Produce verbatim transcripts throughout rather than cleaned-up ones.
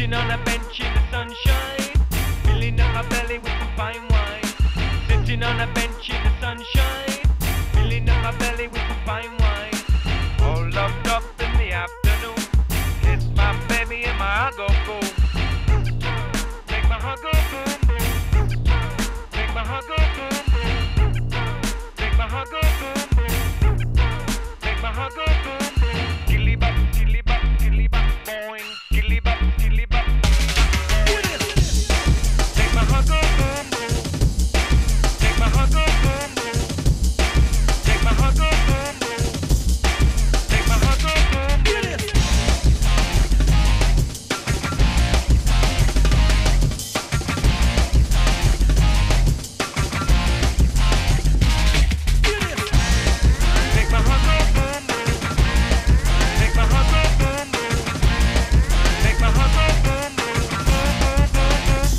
Sitting on a bench in the sunshine, filling up my belly with some fine wine. Sitting on a bench in the sunshine, filling up my belly with some fine wine. All loved up in the afternoon, kiss my baby and my heart go boom. Make my heart go boom boom. Make my heart go boom boom. Make my heart go boom boom. Make my heart go boom boom. Skilly bop, skilly bop, skilly bop, boing. Skilly bop, skilly bop. Make my heart go boom boom. Make my heart go boom boom. Make my heart go boom boom. Make my heart go boom boom. Make my heart go boom boom. Make my heart go boom boom. Make my heart go boom boom. Boom boom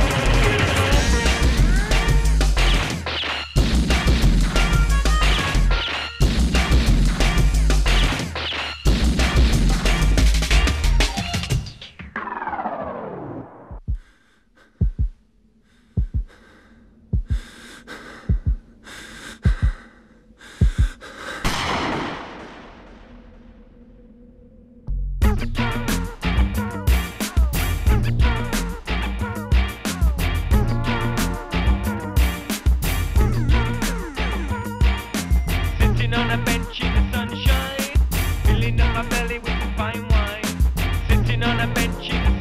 Sitting on a bench in the sunshine, filling up my belly with some fine wine. Sitting on a bench in the